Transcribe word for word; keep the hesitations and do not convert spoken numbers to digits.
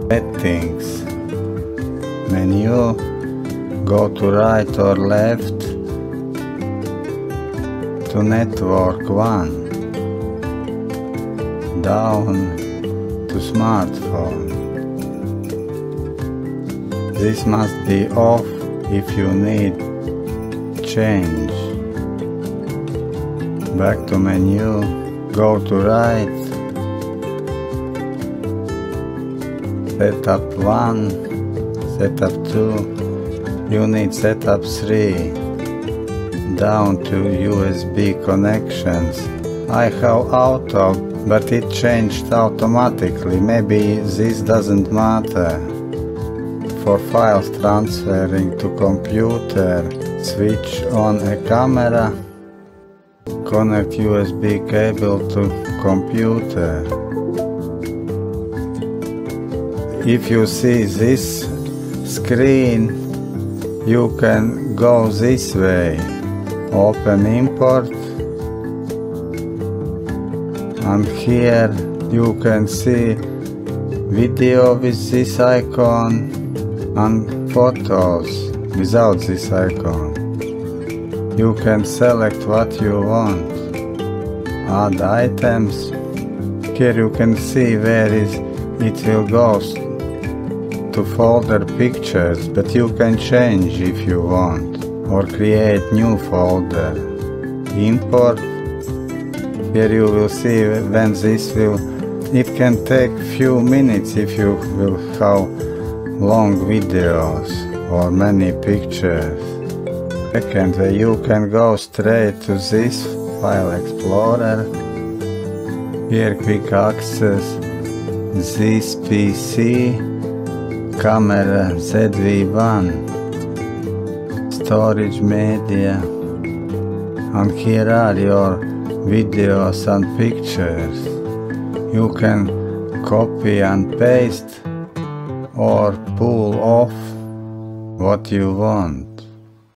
Settings menu, go to right or left to network one, down to smartphone. This must be off if you need change. Back to menu, go to right, setup one, setup two, you need setup three, down to U S B connections. I have auto, but it changed automatically, maybe this doesn't matter. For files transferring to computer, switch on a camera, connect U S B cable to computer. If you see this screen, you can go this way. Open import, and here you can see video with this icon and photos without this icon. You can select what you want. Add items. Here you can see where is it will go to folder pictures, but you can change if you want, or create new folder. Import. Here you will see when this will, it can take few minutes if you will have long videos or many pictures. Second, you can go straight to this file explorer. Here quick access, this P C, camera Z V one, storage media, and here are your videos and pictures. You can copy and paste or pull off what you want.